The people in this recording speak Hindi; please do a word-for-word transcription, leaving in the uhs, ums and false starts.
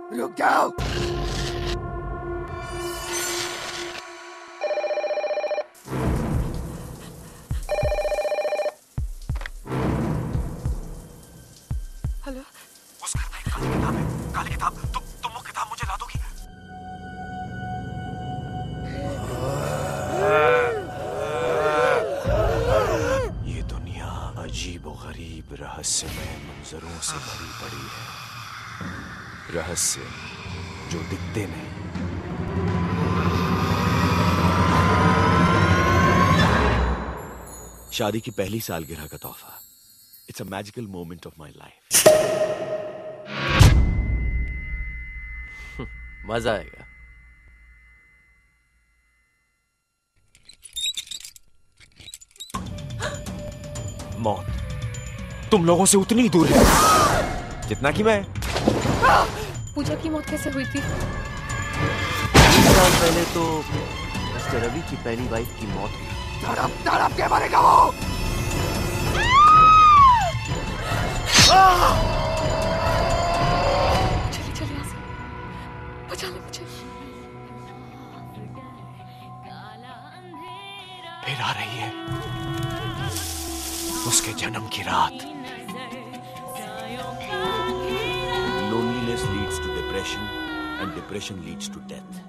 रुक जाओ। हेलो, उस घर में एक काली किताब है, काली किताब। तुम तुम वो किताब मुझे ला दोगी? ये दुनिया अजीब और गरीब रहस्यमय मंजरों से भरी पड़ी है, रहस्य जो दिखते नहीं। शादी की पहली सालगिरह का तोहफा। It's a magical moment of my life. मजा आएगा। मौत तुम लोगों से उतनी ही दूर है जितना कि मैं। पूजा की मौत कैसे हुई थी? तीन साल पहले तो मिस्टर रवि की पहली वाइफ की मौत हुई। तड़प तड़प के मरेगा वो। चलिए चलिए यहाँ से, बचा ले मुझे। फिर आ रही है उसके जन्म की रात। Loneliness leads to depression and depression leads to death.